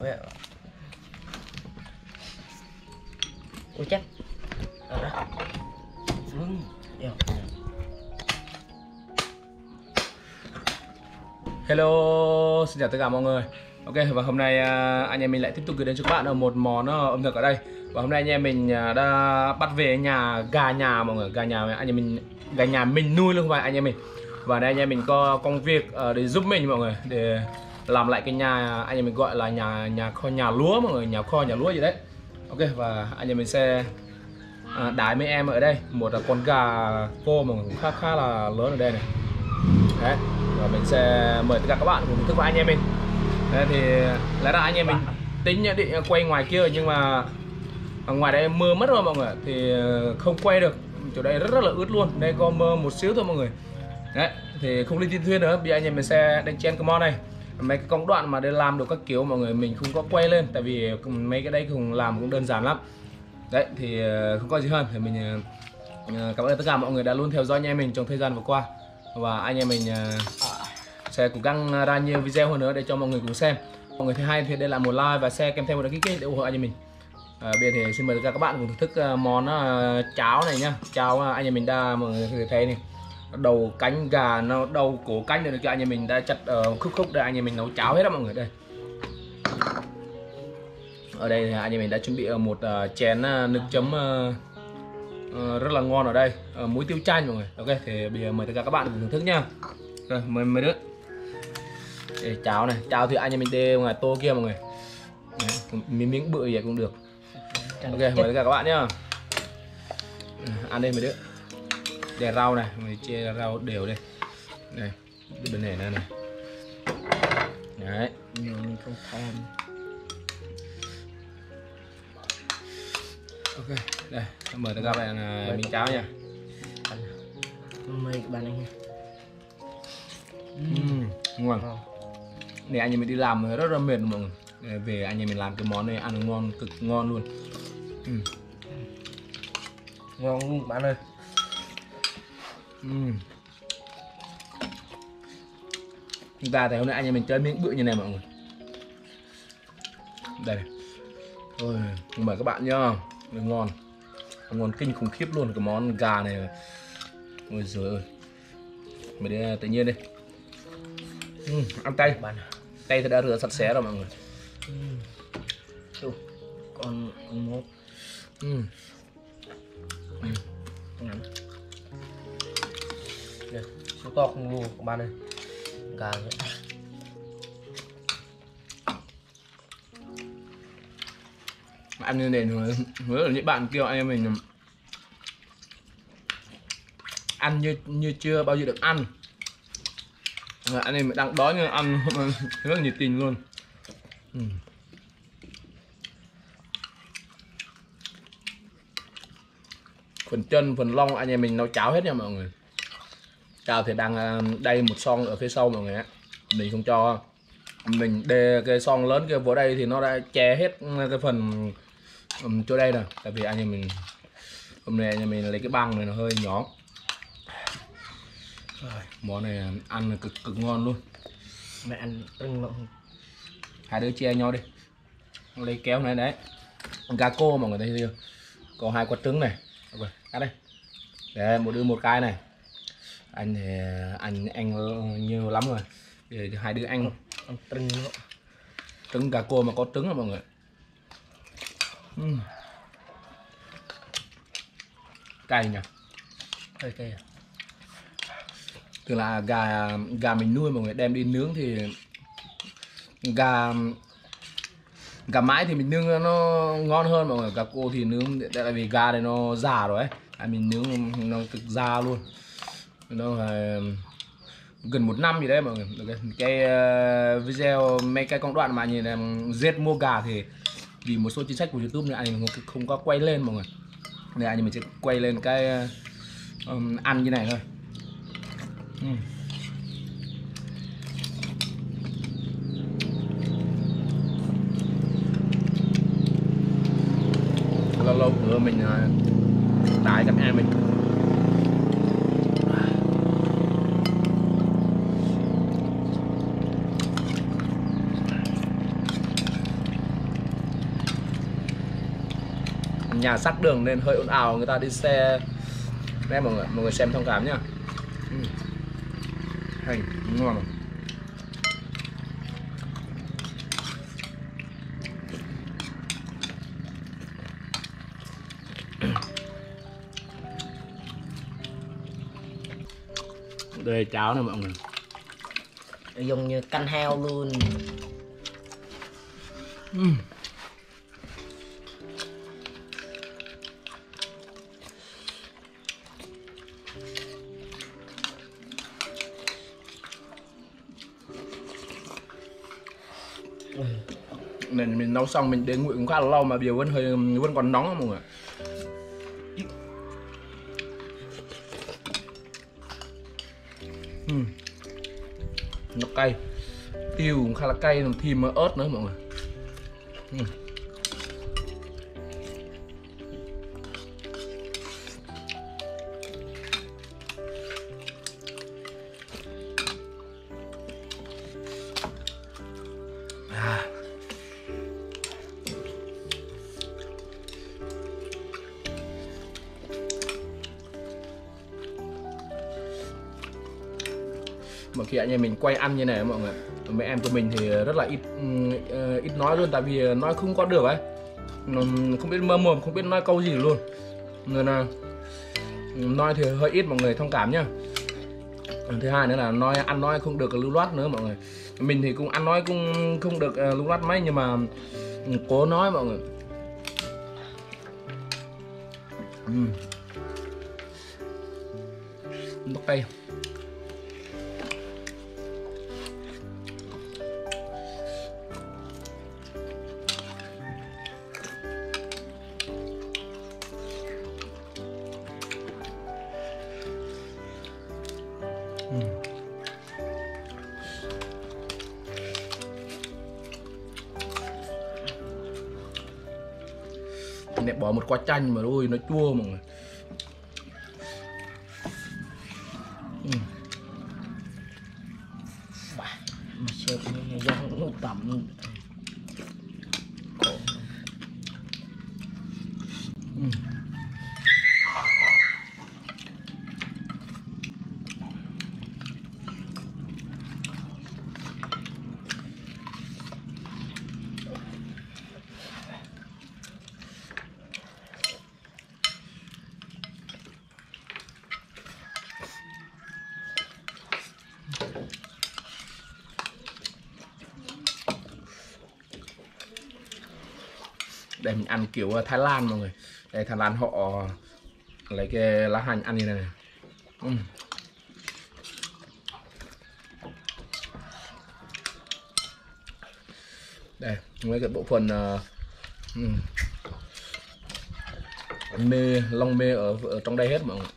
Ôi chắc Hello, xin chào tất cả mọi người. Ok, và hôm nay anh em mình lại tiếp tục gửi đến cho các bạn một món ẩm thực ở đây. Và hôm nay anh em mình đã bắt về gà nhà mọi người, gà nhà anh em mình, gà nhà mình nuôi luôn, không phải anh em mình. Và đây anh em mình có công việc để giúp mình mọi người, để làm lại cái nhà anh em mình gọi là nhà lúa mọi người, nhà kho nhà lúa gì đấy. Ok, và anh em mình sẽ đái mấy em ở đây một là con gà cô mà khá là lớn ở đây này. Đấy, và mình sẽ mời tất cả các bạn cùng thưởng thức với anh em mình. Đấy, thì lẽ ra anh em mình tính định quay ngoài kia nhưng mà ở ngoài đây mưa mất rồi mọi người, thì không quay được. Chỗ đây rất là ướt luôn, đây có mưa một xíu thôi mọi người. Đấy, thì không đi tin thuyên nữa, bây giờ anh em mình sẽ đánh chen cái món này. Mấy cái công đoạn mà để làm được các kiểu mọi người mình không có quay lên, tại vì mấy cái đấy cũng làm cũng đơn giản lắm. Đấy, thì không có gì hơn thì mình cảm ơn tất cả mọi người đã luôn theo dõi anh em mình trong thời gian vừa qua. Và anh em mình sẽ cố gắng ra nhiều video hơn nữa để cho mọi người cùng xem. Mọi người thấy hay thì để lại một like và share kèm theo một đăng ký kênh để ủng hộ anh em mình. Bây giờ thì xin mời tất cả các bạn cùng thưởng thức món cháo này nhá. Cháo anh em mình đã mọi người thấy này, đầu cánh gà, nó đầu cổ cánh này, anh em mình đã chặt khúc để anh em mình nấu cháo hết đó mọi người. Đây, ở đây thì anh em mình đã chuẩn bị một chén nước chấm rất là ngon ở đây, muối tiêu chanh mọi người. Ok, thì bây giờ mời tất cả các bạn cùng thưởng thức nha. Rồi, mời mấy đứa. Đây, cháo này, cháo thì anh em mình đê ngoài tô kia mọi người. Đấy, miếng bự vậy cũng được. Ok, mời tất cả các bạn nhá. Ăn đây mấy đứa. Để rau này, mình chia rau đều đây. Đây, bên này nữa này. Đấy, nhiều mình không thèm. ok, đây, mời tất cả các bạn miếng cháo nha. Mời các bạn anh. Ngon. Để anh em mình đi làm rất là mệt mọi người. Để về anh em mình làm cái món này ăn ngon, cực ngon luôn. Ngon luôn bạn ơi. Chúng ta thì hôm nay anh em mình chơi miếng bự như này mọi người. Đây này. Ôi, mời các bạn nhá. Ngon. Ngon kinh khủng khiếp luôn cái món gà này. Ôi giời ơi. Mày đi tự nhiên đi. Ăn tay. Tay thì đã rửa sạch sẽ rồi mọi người. Con mốt. Đây, số to không luôn các bạn ơi. Gà nữa. Ăn như này rồi ở những bạn kêu anh em mình ăn như chưa bao giờ được ăn. Anh em đang đói nhưng ăn rất là nhiệt tình luôn. Phần chân, phần lông anh em mình nấu cháo hết nha mọi người. Cháo thì đang đây một son ở phía sau mọi người á. Mình không cho, mình để cái son lớn kia vào đây thì nó đã che hết cái phần chỗ đây rồi. Tại vì anh em mình hôm nay anh em mình lấy cái băng này nó hơi nhỏ. Món này ăn cực ngon luôn. Mẹ ăn trứng lộn. Hai đứa chia nhau đi. Lấy kéo này đấy. Gà cô mọi người thấy chưa? Có 2 quả trứng này. Ok, cắt đây. Để một đứa một cái này. Anh thì anh nhiều lắm rồi. Để hai đứa ăn trứng lộn. Trứng gà cô mà có trứng rồi mọi người. Cay nhỉ? Hơi cay à? Tức là gà mình nuôi mọi người, đem đi nướng thì gà mái thì mình nướng nó ngon hơn mọi người. Gà cô thì nướng tại vì gà này nó già rồi ấy, mình nướng nó cực già luôn. Nó là gần 1 năm gì đấy mọi người. Cái video mấy cái công đoạn mà nhìn là giết mua gà thì vì một số chính sách của YouTube nên anh không có quay lên mọi người, nên anh mình sẽ quay lên cái ăn như này thôi. Lâu lâu nữa mình đãi các em mình. nhà sát đường nên hơi ồn ào, người ta đi xe đây mọi người xem thông cảm nhá. Hành ngon rồi. Đây cháo này mọi người, dùng như canh heo luôn. Nên mình nấu xong mình để nguội cũng khá là lâu mà bây giờ vẫn còn nóng mọi người. Nó cay, tiêu cũng khá là cay, làm thêm ớt nữa mọi người. Mà khi anh em mình quay ăn như này mọi người, mấy em của mình thì rất là ít nói luôn, tại vì nói không có được ấy, không biết mơ mồm, không biết nói câu gì luôn, nên là nói thì hơi ít, mọi người thông cảm nhá. Thứ hai nữa là ăn nói không được lưu loát nữa mọi người. Mình thì cũng ăn nói cũng không được lưu loát mấy, nhưng mà cố nói mọi người. Nó cay. Mẹ bỏ một quả chanh mà ôi nó chua mọi người. Mà sếp dân nó tẩm. Đây mình ăn kiểu Thái Lan mọi người. Đây Thái Lan họ lấy cái lá hành ăn như này. Đây mấy cái bộ phận lông mê ở trong đây hết mọi người.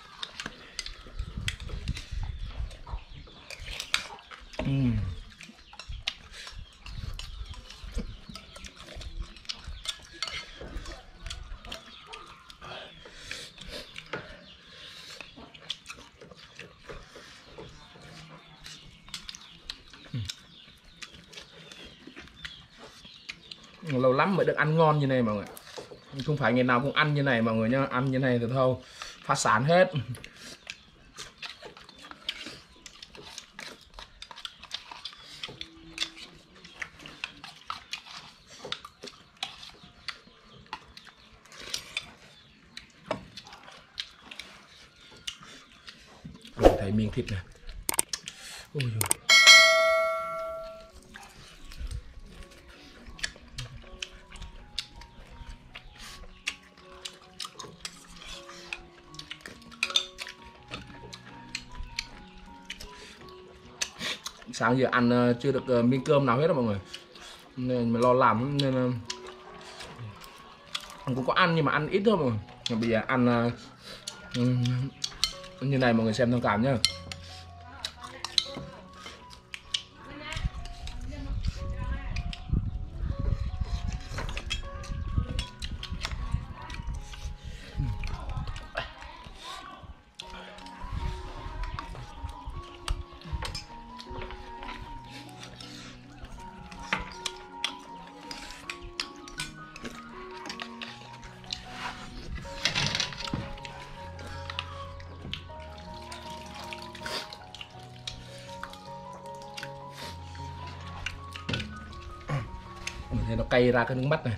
Lâu lắm mới được ăn ngon như này mọi người. Không phải ngày nào cũng ăn như này mọi người nhá. Ăn như này thì thôi phá sản hết. Thấy miếng thịt này. Ôi dồi. Sáng giờ ăn chưa được miếng cơm nào hết đó mọi người, nên mà lo làm nên cũng có ăn nhưng mà ăn ít thôi mọi người. Mà bây giờ ăn như này mọi người xem thông cảm nhá. Mình thấy nó cay ra cái nước mắt này.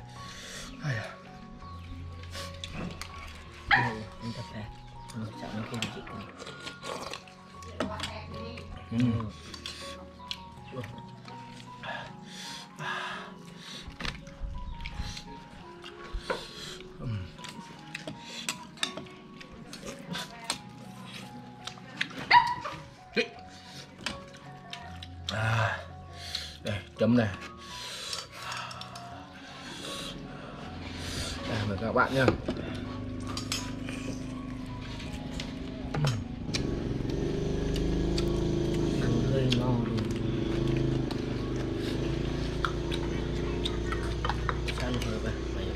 Đây, chấm này. Đây, mời các bạn nha. Hơi ngon luôn. Sao nó hơi vậy? Mày.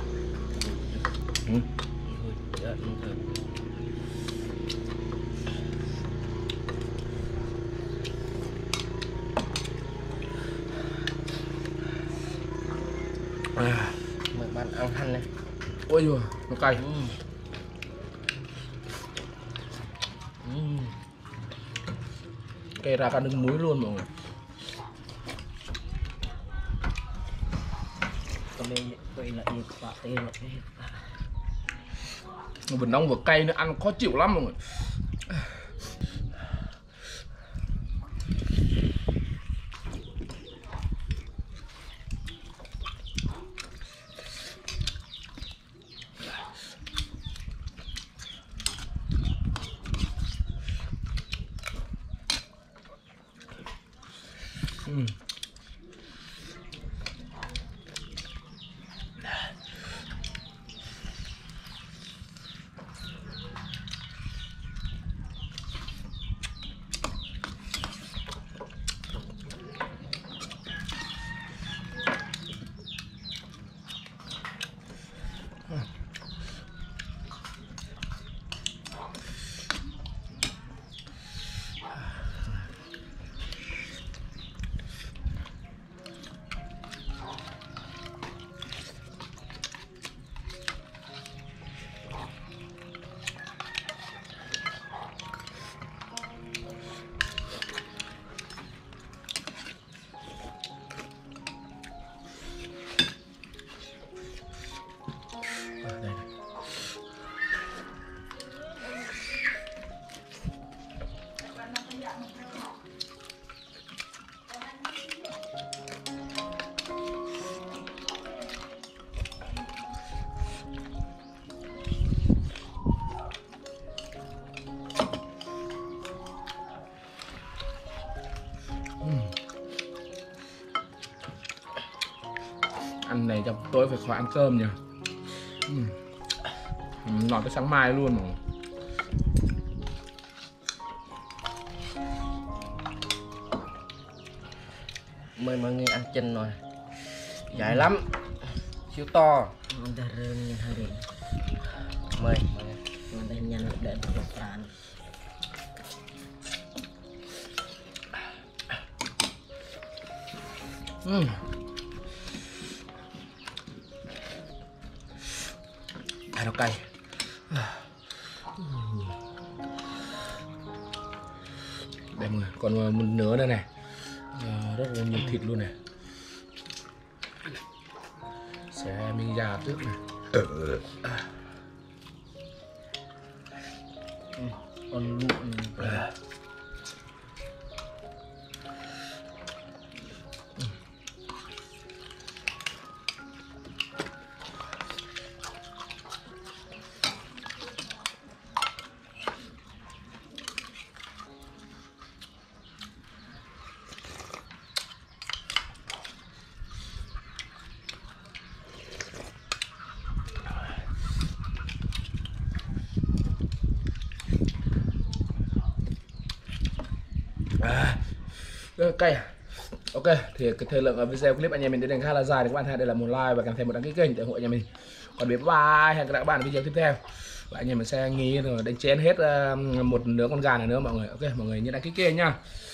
Dạ, đúng rồi. Mời bạn ăn hành này. Ôi giời, nó cay. Cay ra cả nước muối luôn mọi người. Vậy là yêu quả tê là cái Nó vừa nóng vừa cay, nó ăn khó chịu lắm mọi người. Ăn này trong tối phải khỏi ăn cơm nhỉ. Nói tới sáng mai luôn mà. Mời mọi người ăn chân rồi. Dài lắm. Siêu to. Udah renyah hari. Mời. Udah nyan dan berperan. Nó cay. Đây mọi người, còn một nửa đây này. Rất là nhiều thịt luôn này. Sẽ mình ra trước này. Con lụn. Cay à? Ok, thì cái thời lượng video clip anh em mình đến đây khá là dài, thì các bạn hãy để lại một like và kèm thêm một đăng ký kênh để ủng hộ anh em mình. Còn bye bye, hẹn gặp lại các bạn ở video tiếp theo. Và anh em mình sẽ nghỉ rồi đánh chén hết một nửa con gà này nữa mọi người. Ok, mọi người nhớ đăng ký kênh nha.